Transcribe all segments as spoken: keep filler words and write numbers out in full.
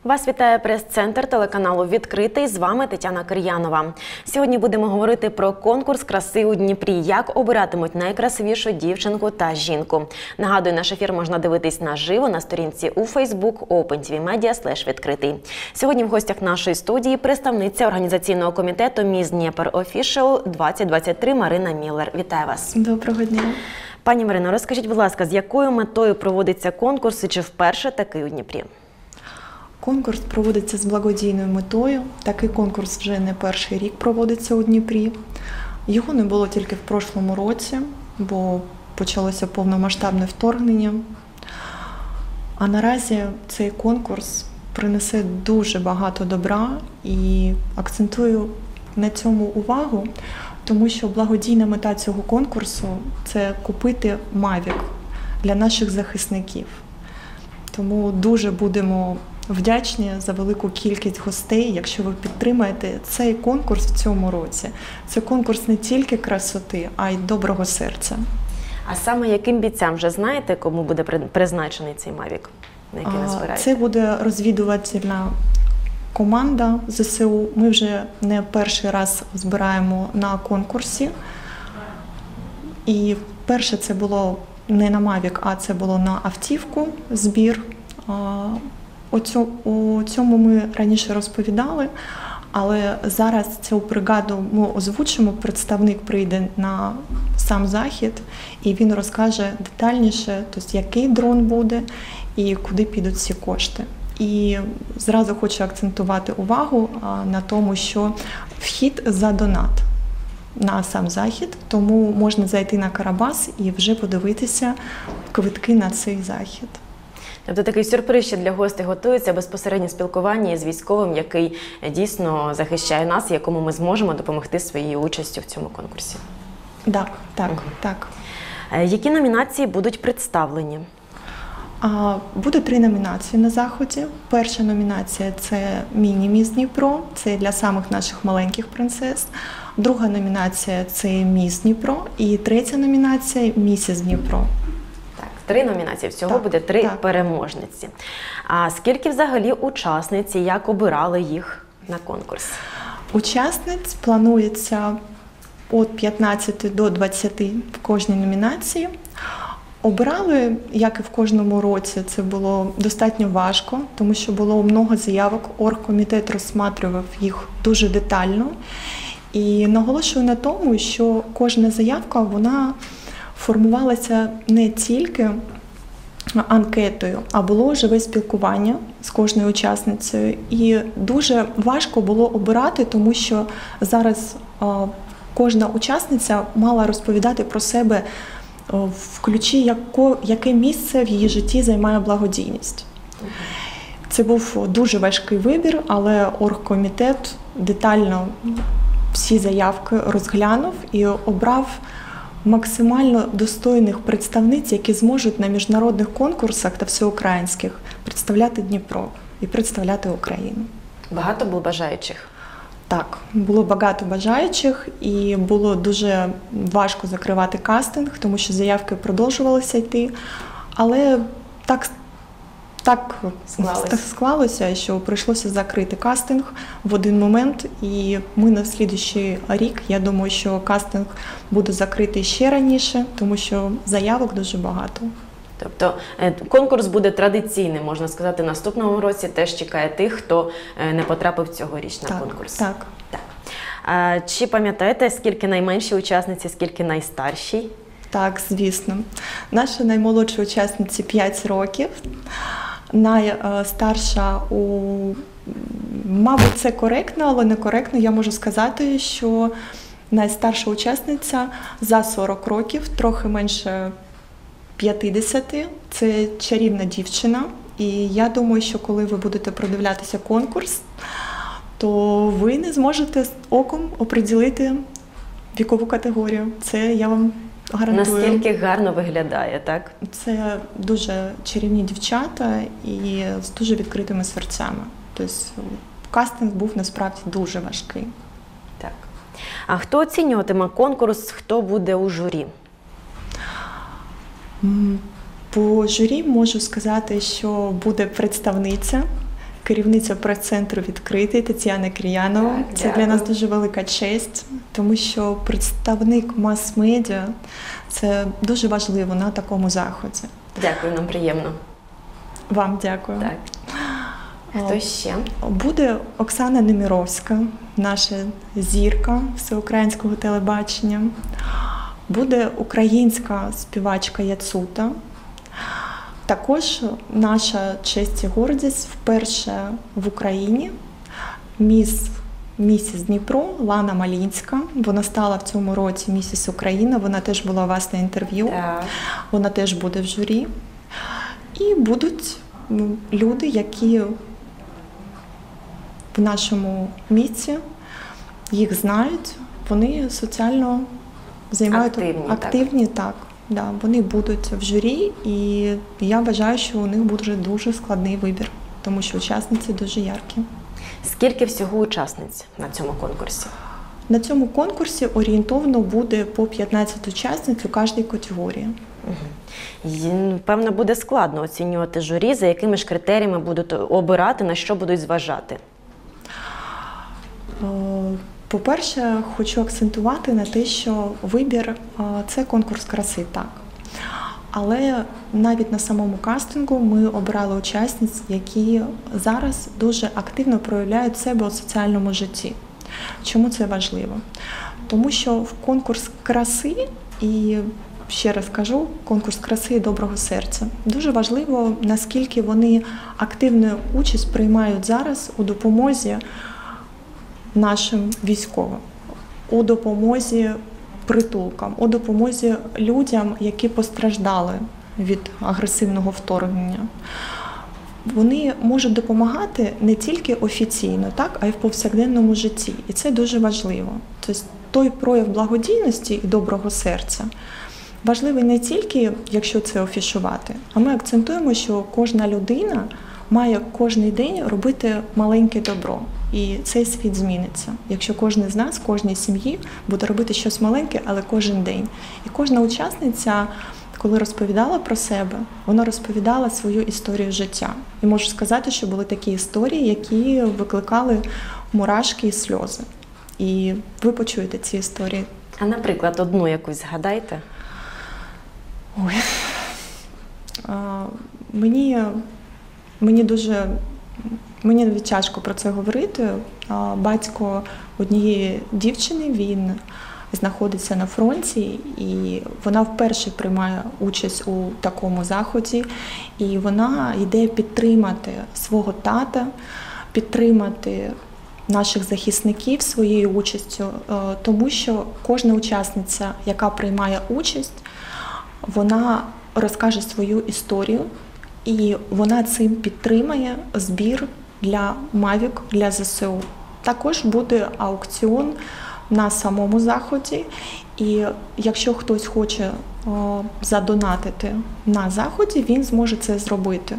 Вас вітає прес-центр телеканалу «Відкритий». З вами Тетяна Кир'янова. Сьогодні будемо говорити про конкурс краси у Дніпрі, як обиратимуть найкрасивішу дівчинку та жінку. Нагадую, наш ефір можна дивитись наживо на сторінці у Facebook OpenTVMedia слеш відкритий. Сьогодні в гостях нашої студії представниця організаційного комітету «Міс Дніпр Офішал двадцять двадцять три» Марина Міллер. Вітаю вас. Доброго дня. Пані Марино, розкажіть, будь ласка, з якою метою проводиться конкурс і чи вперше такий у Дніпрі? Конкурс проводиться з благодійною метою. Такий конкурс вже не перший рік проводиться у Дніпрі. Його не було тільки в прошлому році, бо почалося повномасштабне вторгнення. А наразі цей конкурс принесе дуже багато добра і акцентую на цьому увагу, тому що благодійна мета цього конкурсу – це купити Mavic для наших захисників. Тому дуже будемо вдячні за велику кількість гостей, якщо ви підтримаєте цей конкурс в цьому році. Це конкурс не тільки красоти, а й доброго серця. А саме яким бійцям вже знаєте, кому буде призначений цей Mavic, на який ви збираєте? Це буде розвідувальна команда ЗСУ. Ми вже не перший раз збираємо на конкурсі. І перше це було не на Mavic, а це було на автівку збір. У цьому ми раніше розповідали, але зараз цю бригаду ми озвучимо, представник прийде на сам захід і він розкаже детальніше, тобто який дрон буде і куди підуть ці кошти. І зразу хочу акцентувати увагу на тому, що вхід за донат на сам захід, тому можна зайти на Карабас і вже подивитися квитки на цей захід. Тобто такий сюрприз ще для гостей готується, безпосереднє спілкування з військовим, який дійсно захищає нас, якому ми зможемо допомогти своєю участю в цьому конкурсі. Так, так, угу. так. Які номінації будуть представлені? А, буде три номінації на заході. Перша номінація – це «Міні-Міс Дніпро», це для самих наших маленьких принцес. Друга номінація – це «Міс Дніпро». І третя номінація – «Місіс Дніпро». Три номінації, всього так, буде три так. переможниці. А скільки взагалі учасниць, як обирали їх на конкурс? Учасниць планується від п'ятнадцяти до двадцяти в кожній номінації. Обирали, як і в кожному році, це було достатньо важко, тому що було багато заявок, оргкомітет розглядав їх дуже детально. І наголошую на тому, що кожна заявка, вона формувалася не тільки анкетою, а було живе спілкування з кожною учасницею. І дуже важко було обирати, тому що зараз а, кожна учасниця мала розповідати про себе в ключі, яко, яке місце в її житті займає благодійність. Це був дуже важкий вибір, але оргкомітет детально всі заявки розглянув і обрав максимально достойних представниць, які зможуть на міжнародних конкурсах та всеукраїнських представляти Дніпро і представляти Україну. Багато було бажаючих? Так, було багато бажаючих і було дуже важко закривати кастинг, тому що заявки продовжувалися йти, але так Так склалося. так склалося, що прийшлося закрити кастинг в один момент, і ми на слідуючий рік, я думаю, що кастинг буде закритий ще раніше, тому що заявок дуже багато. Тобто конкурс буде традиційним, можна сказати, наступному році теж чекає тих, хто не потрапив цьогоріч на так, конкурс. Так, так. А чи пам'ятаєте, скільки найменші учасниці, скільки найстарші? Так, звісно. Наша наймолодша учасниця п'ять років. Найстарша у, мабуть, це коректно, але не коректно. Я можу сказати, що найстарша учасниця за сорок років, трохи менше п'ятдесяти. Це чарівна дівчина. І я думаю, що коли ви будете продивлятися конкурс, то ви не зможете оком оприділити вікову категорію. Це я вам гарантую. Наскільки гарно виглядає, так? Це дуже чарівні дівчата і з дуже відкритими серцями. Тобто кастинг був насправді дуже важкий. Так. А хто оцінюватиме конкурс, хто буде у журі? По журі можу сказати, що буде представниця керівниця прес-центру «Відкритий» Тетяна Кир'янова. Так, Це дякую. для нас дуже велика честь, тому що представник мас-медіа – це дуже важливо на такому заході. Дякую, нам приємно. Вам дякую. Так. Хто ще? Буде Оксана Неміровська, наша зірка всеукраїнського телебачення. Буде українська співачка Яцута. Також наша честь і гордість вперше в Україні міс, місіс Дніпро Лана Малінська. Вона стала в цьому році місіс Україна. Вона теж була у вас на інтерв'ю. Так. Вона теж буде в журі. І будуть ну, люди, які в нашому місті, їх знають, вони соціально займають Активні, активні так. так. Да, вони будуть в журі, і я вважаю, що у них буде дуже складний вибір, тому що учасниці дуже яркі. Скільки всього учасниць на цьому конкурсі? На цьому конкурсі орієнтовно буде по п'ятнадцять учасниць у кожній категорії. Угу. Певно, буде складно оцінювати журі, за якими ж критеріями будуть обирати, на що будуть зважати? По-перше, хочу акцентувати на те, що вибір – це конкурс краси, так. Але навіть на самому кастингу ми обирали учасниць, які зараз дуже активно проявляють себе у соціальному житті. Чому це важливо? Тому що в конкурс краси, і ще раз кажу, конкурс краси і доброго серця, дуже важливо, наскільки вони активну участь приймають зараз у допомозі нашим військовим, у допомозі притулкам, у допомозі людям, які постраждали від агресивного вторгнення. Вони можуть допомагати не тільки офіційно, так, а й в повсякденному житті. І це дуже важливо. Тобто той прояв благодійності і доброго серця важливий не тільки, якщо це афішувати, а ми акцентуємо, що кожна людина має кожен день робити маленьке добро. І цей світ зміниться, якщо кожен з нас, кожній сім'ї буде робити щось маленьке, але кожен день. І кожна учасниця, коли розповідала про себе, вона розповідала свою історію життя. І можу сказати, що були такі історії, які викликали мурашки і сльози. І ви почуєте ці історії. А, наприклад, одну якусь згадайте? Ой. А, мені, мені дуже... Мені навіть тяжко про це говорити. Батько однієї дівчини, він знаходиться на фронті, і вона вперше приймає участь у такому заході. І вона йде підтримати свого тата, підтримати наших захисників своєю участю, тому що кожна учасниця, яка приймає участь, вона розкаже свою історію, і вона цим підтримає збір для Мавік, для зе се у. Також буде аукціон на самому заході, і якщо хтось хоче о, задонатити на заході, він зможе це зробити.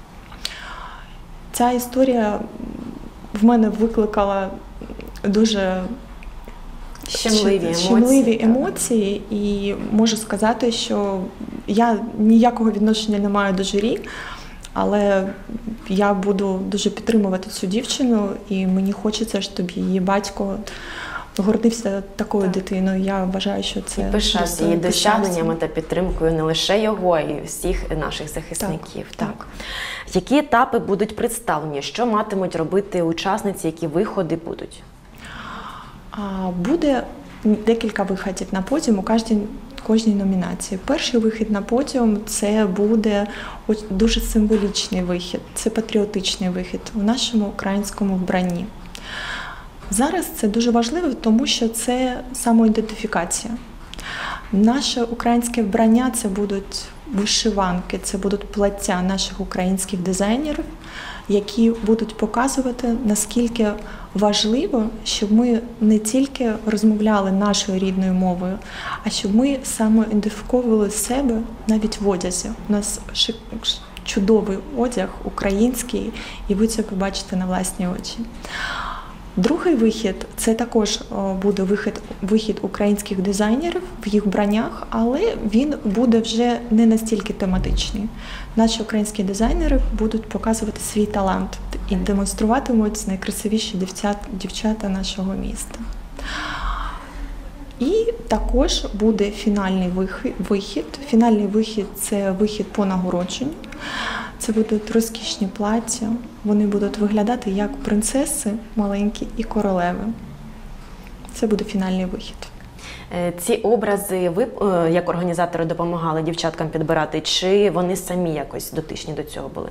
Ця історія в мене викликала дуже щемливі емоції. щемливі емоції, і можу сказати, що я ніякого відношення не маю до журі, але я буду дуже підтримувати цю дівчину, і мені хочеться, щоб її батько гордився такою так. дитиною. Я вважаю, що це... І пишався її досягненнями та підтримкою не лише його, а й всіх наших захисників. Так, так. так. Які етапи будуть представлені? Що матимуть робити учасниці, які виходи будуть? Буде декілька виходів на подіум у кожній, кожній номінації. Перший вихід на подіум – це буде дуже символічний вихід, це патріотичний вихід у нашому українському вбранні. Зараз це дуже важливо, тому що це самоідентифікація. Наше українське вбрання – це будуть вишиванки, це будуть плаття наших українських дизайнерів, які будуть показувати, наскільки важливо, щоб ми не тільки розмовляли нашою рідною мовою, а щоб ми самоідентифіковували себе навіть в одязі. У нас чудовий одяг, український, і ви це побачите на власні очі. Другий вихід – це також буде вихід, вихід українських дизайнерів в їх вбраннях, але він буде вже не настільки тематичний. Наші українські дизайнери будуть показувати свій талант і демонструватимуть найкрасивіші дівчата, дівчата нашого міста. І також буде фінальний вихід. Фінальний вихід – це вихід по нагородженню. Це будуть розкішні плаття, вони будуть виглядати як принцеси маленькі і королеви. Це буде фінальний вихід. Ці образи ви, як організатори, допомагали дівчаткам підбирати, чи вони самі якось дотичні до цього були?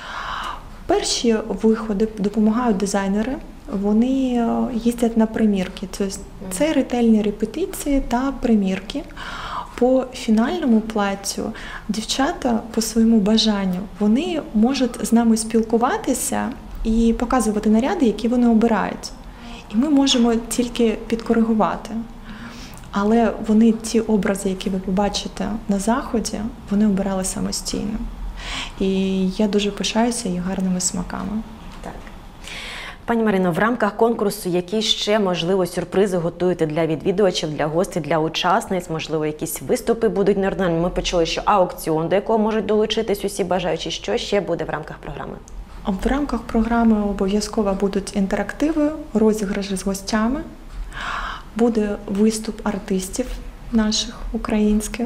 Перші виходи допомагають дизайнери, вони їздять на примірки. Тобто це ретельні репетиції та примірки. По фінальному платтю дівчата по своєму бажанню, вони можуть з нами спілкуватися і показувати наряди, які вони обирають. І ми можемо тільки підкоригувати. Але вони, ті образи, які ви побачите на заході, вони обирали самостійно. І я дуже пишаюся їх гарними смаками. Так. Пані Марино, в рамках конкурсу які ще, можливо, сюрпризи готуєте для відвідувачів, для гостей, для учасниць? Можливо, якісь виступи будуть неординарні? Ми почули, що аукціон, до якого можуть долучитись усі бажаючі. Що ще буде в рамках програми? В рамках програми обов'язково будуть інтерактиви, розіграші з гостями. Буде виступ артистів наших українських.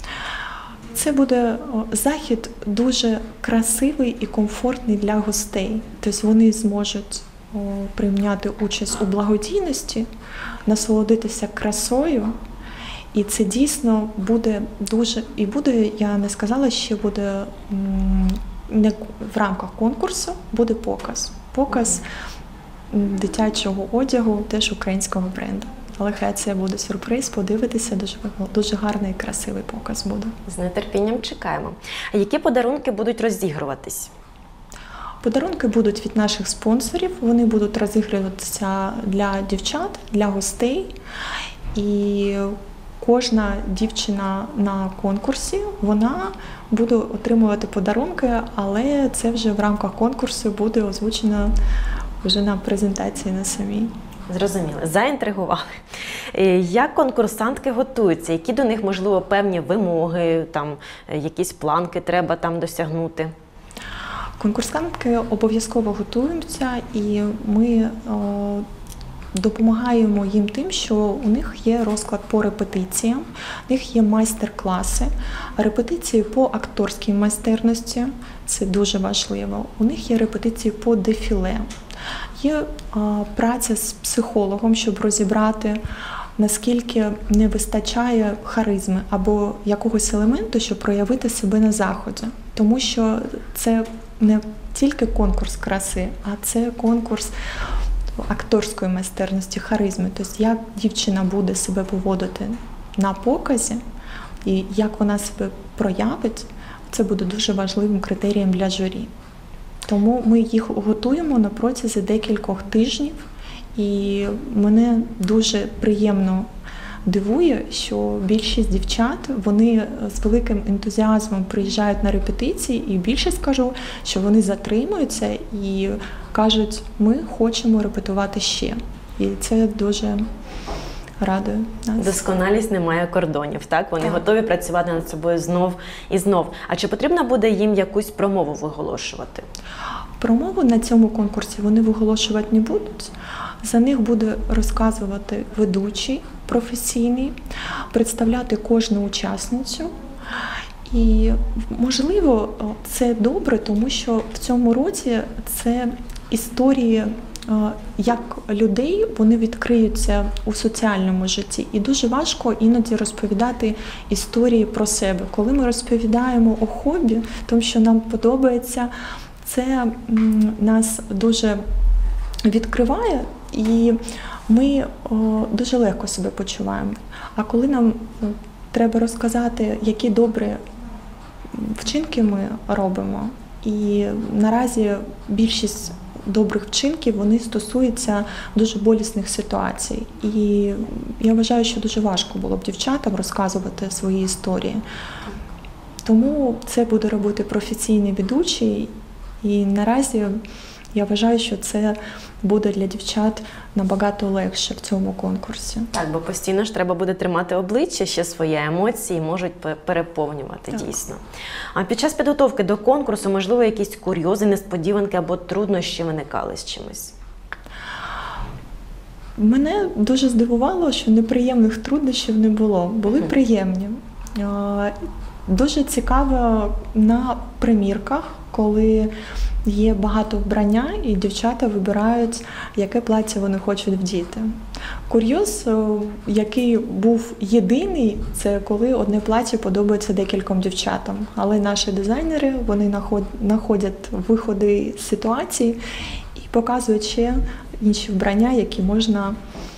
Це буде захід дуже красивий і комфортний для гостей. Тобто вони зможуть прийняти участь у благодійності, насолодитися красою. І це дійсно буде дуже, і буде, я не сказала, ще буде не в рамках конкурсу, буде показ. Показ дитячого одягу, теж українського бренду. Але хай це буде сюрприз, подивитися, дуже, дуже гарний і красивий показ буде. З нетерпінням чекаємо. А які подарунки будуть розігруватись? Подарунки будуть від наших спонсорів, вони будуть розігруватися для дівчат, для гостей. І кожна дівчина на конкурсі, вона буде отримувати подарунки, але це вже в рамках конкурсу буде озвучено вже на презентації на самій. Зрозуміло. Заінтригували. Як конкурсантки готуються? Які до них, можливо, певні вимоги, там, якісь планки треба там досягнути? Конкурсантки обов'язково готуємося, і ми о, допомагаємо їм тим, що у них є розклад по репетиціям, у них є майстер-класи, репетиції по акторській майстерності, це дуже важливо, у них є репетиції по дефіле. Є а, праця з психологом, щоб розібрати, наскільки не вистачає харизми або якогось елементу, щоб проявити себе на заході. Тому що це не тільки конкурс краси, а це конкурс акторської майстерності, харизми. Тобто, як дівчина буде себе поводити на показі і як вона себе проявить, це буде дуже важливим критерієм для журі. Тому ми їх готуємо на протязі декількох тижнів, і мене дуже приємно дивує, що більшість дівчат, вони з великим ентузіазмом приїжджають на репетиції, і більшість кажу, що вони затримуються і кажуть, ми хочемо репетувати ще. І це дуже радує нас. Досконалість не має кордонів, так? Вони так. готові працювати над собою знов і знов. А чи потрібно буде їм якусь промову виголошувати? Промову на цьому конкурсі вони виголошувати не будуть. За них буде розказувати ведучий професійний, представляти кожну учасницю. І, можливо, це добре, тому що в цьому році це історії як людей, вони відкриються у соціальному житті. І дуже важко іноді розповідати історії про себе. Коли ми розповідаємо о хобі, тому що нам подобається, це нас дуже відкриває, і ми о, дуже легко себе почуваємо. А коли нам треба розказати, які добрі вчинки ми робимо, і наразі більшість добрих вчинків, вони стосуються дуже болісних ситуацій. І я вважаю, що дуже важко було б дівчатам розказувати свої історії. Тому це буде робити професійний ведучий. І наразі Я вважаю, що це буде для дівчат набагато легше в цьому конкурсі. Так, бо постійно ж треба буде тримати обличчя, ще свої емоції можуть переповнювати, так. Дійсно. А під час підготовки до конкурсу, можливо, якісь курйози, несподіванки або труднощі виникали з чимось? Мене дуже здивувало, що неприємних труднощів не було. Були mm-hmm. приємні. Дуже цікаво на примірках, коли є багато вбрання і дівчата вибирають, яке плаття вони хочуть вдіти. Курйоз, який був єдиний, це коли одне плаття подобається декільком дівчатам. Але наші дизайнери, вони знаходять виходи з ситуації і показують ще інші вбрання, які можна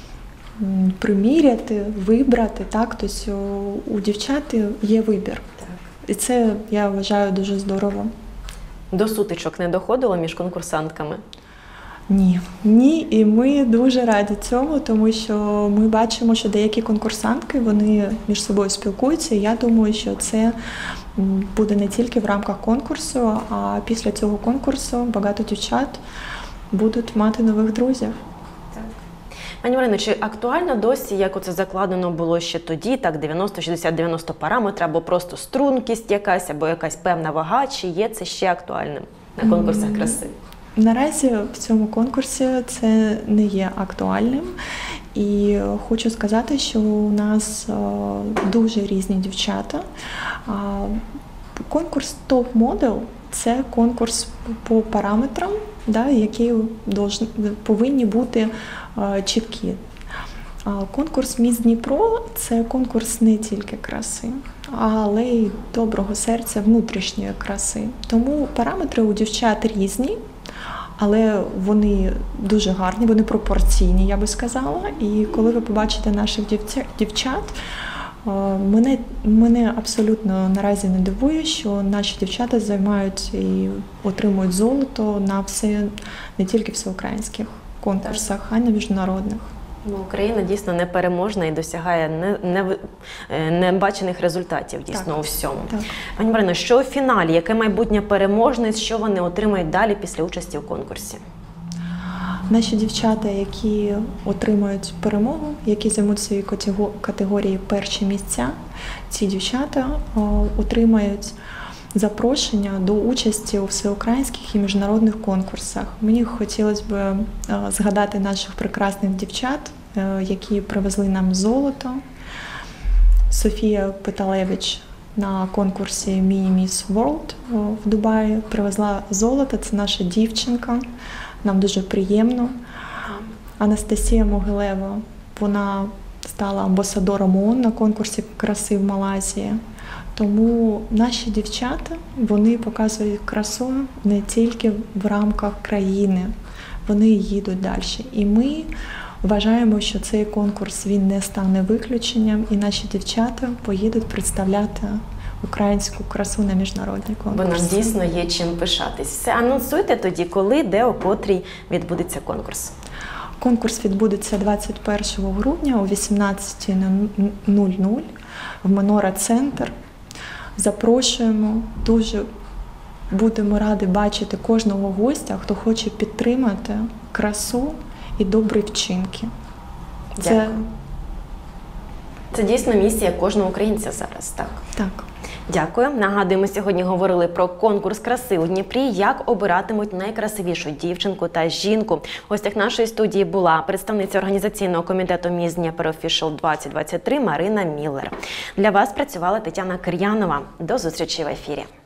приміряти, вибрати. Так? Тобто у дівчат є вибір. Так. І це, я вважаю, дуже здорово. До сутичок не доходило між конкурсантками? Ні. Ні, і ми дуже раді цьому, тому що ми бачимо, що деякі конкурсантки, вони між собою спілкуються, і я думаю, що це буде не тільки в рамках конкурсу, а після цього конкурсу багато дівчат будуть мати нових друзів. Пані Марино, чи актуально досі, як оце закладено було ще тоді, так, дев'яносто, шістдесят, дев'яносто параметри, або просто стрункість якась, або якась певна вага, чи є це ще актуальним на конкурсах краси? Наразі в цьому конкурсі це не є актуальним. І хочу сказати, що у нас дуже різні дівчата. Конкурс Top Model – це конкурс по параметрам, да, які повинні бути чіткі. Конкурс Міс Дніпро – це конкурс не тільки краси, але й доброго серця, внутрішньої краси. Тому параметри у дівчат різні, але вони дуже гарні, вони пропорційні, я би сказала. І коли ви побачите наших дівчат, мене, мене абсолютно наразі не дивує, що наші дівчата займають і отримують золото на все, не тільки всеукраїнських конкурсах, а й на міжнародних. Ну, Україна дійсно непереможна і досягає не, не, небачених результатів дійсно так, у всьому. Так. Пані Марино, що у фіналі, яке майбутнє переможниць, що вони отримають далі після участі в конкурсі? Наші дівчата, які отримають перемогу, які займуть свої категорії перші місця, ці дівчата отримають запрошення до участі у всеукраїнських і міжнародних конкурсах. Мені хотілося б згадати наших прекрасних дівчат, які привезли нам золото. Софія Петалевич на конкурсі Mini-Miss World в Дубаї привезла золото, це наша дівчинка. Нам дуже приємно. Анастасія Могилева, вона стала амбасадором ООН на конкурсі краси в Малайзії. Тому наші дівчата, вони показують красу не тільки в рамках країни, вони їдуть далі. І ми вважаємо, що цей конкурс він не стане виключенням, і наші дівчата поїдуть представляти українську красу на міжнародні конкурси. Бо нам дійсно є чим пишатись. Все, анонсуйте тоді, коли, де, о котрій відбудеться конкурс. Конкурс відбудеться двадцять першого грудня о вісімнадцята нуль нуль в Менора Центр. Запрошуємо, дуже будемо раді бачити кожного гостя, хто хоче підтримати красу і добрі вчинки. Це, Це дійсно місія кожного українця зараз, так? Так. Дякую. Нагадую, ми сьогодні говорили про конкурс краси у Дніпрі, як обиратимуть найкрасивішу дівчинку та жінку. В гостях нашої студії була представниця організаційного комітету Міс Дніпро Official двадцять двадцять три Марина Міллер. Для вас працювала Тетяна Кир'янова. До зустрічі в ефірі.